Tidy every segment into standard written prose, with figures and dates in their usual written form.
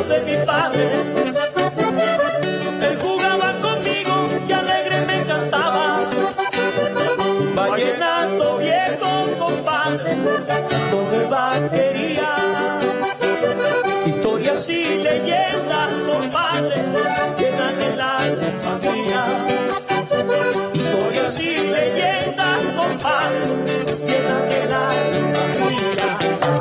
tiempos de mi padre. Él jugaba conmigo y alegre me cantaba. Vallenato viejo, compadre, donde vaquería. Historias y leyendas, compadre, llenan el alma mía. Historias y leyendas, compadre, llenan el alma mía.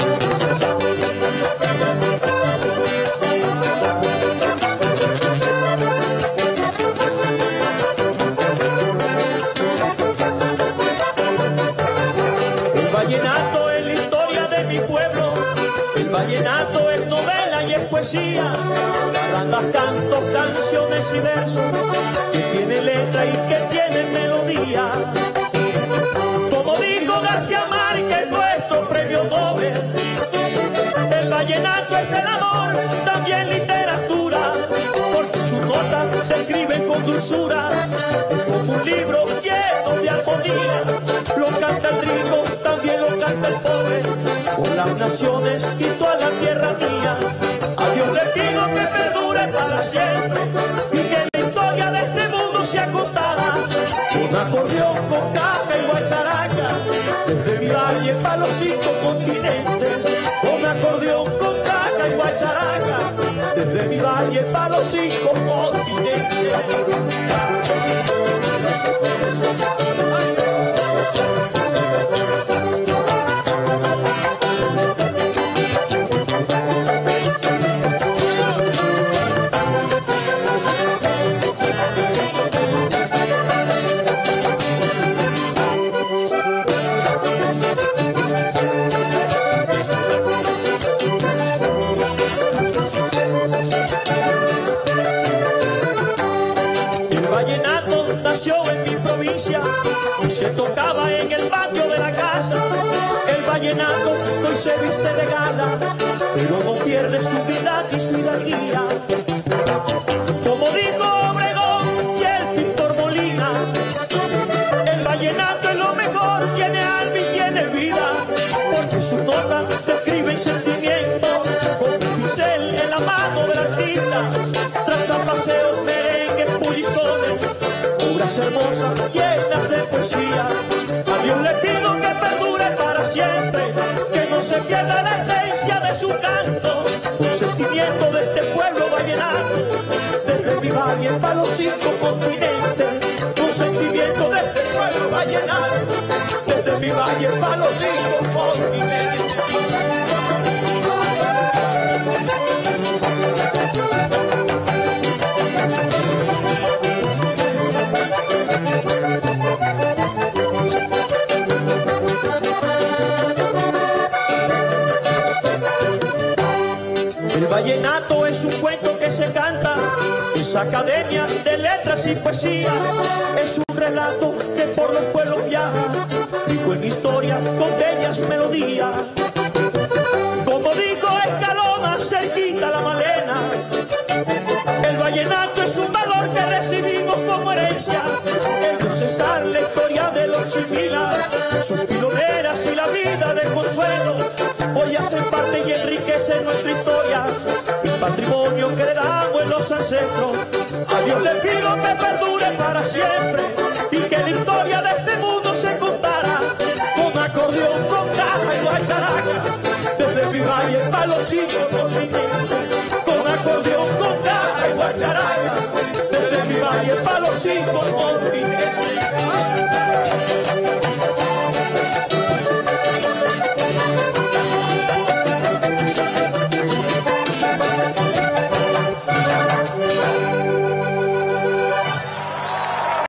El vallenato es la historia de mi pueblo. El vallenato es novela y es poesía. Bandas, cantos, canciones y versos que tiene letra y que tiene melodía. Como dijo García Márquez, nuestro premio Nobel, el vallenato es el amor, también literatura, porque sus notas se escriben con dulzura. Es como un libro lleno de armonía. Lo canta el rico, también lo canta el pobre, con las naciones y toda la tierra mía. A Dios le pido que perdure para siempre y que la historia de este mundo sea contada. Con acordeón, con caja y guacharaca, desde mi valle para los 5 continentes. Con acordeón, con caja y guacharaca, desde mi valle para los 5 continentes. Y se tocaba en el patio de la casa. El vallenato hoy se viste de gala, pero no pierde su humildad y su hidalguía. Como dijo Obregón y el pintor Molina, el vallenato es lo mejor, tiene alma y tiene vida, porque sus notas se escriben sentimientos, con un pincel en la mano de las tintas, traza paseos, merengues, pullizones, obras hermosas llenas de poesía. A Dios le pido que perdure para siempre, que no se pierda la esencia de su canto, un sentimiento de este pueblo vallenato, desde mi valle para los 5 continentes, un sentimiento de este pueblo vallenato, desde mi valle para los 5 continentes. El vallenato es un cuento que se canta, es academia de letras y poesía, es un relato que por los pueblos viaja, rico en historia, con bellas melodías. Como dijo Escalona, cerquita la Malena, el vallenato es un valor que recibimos como herencia, el procesar la historia de los chimilas, sus piloneras y la vida de consuelo, hoy hacen parte y enriquecen nuestra historia, el patrimonio que heredamos en los ancestros. A Dios le pido que perdure para siempre y que la historia de este mundo se contara, con acordeón, con caja y guacharaca, desde mi valle para los 5 continentes. Con acordeón, con caja y guacharaca, desde mi valle para los 5 continentes.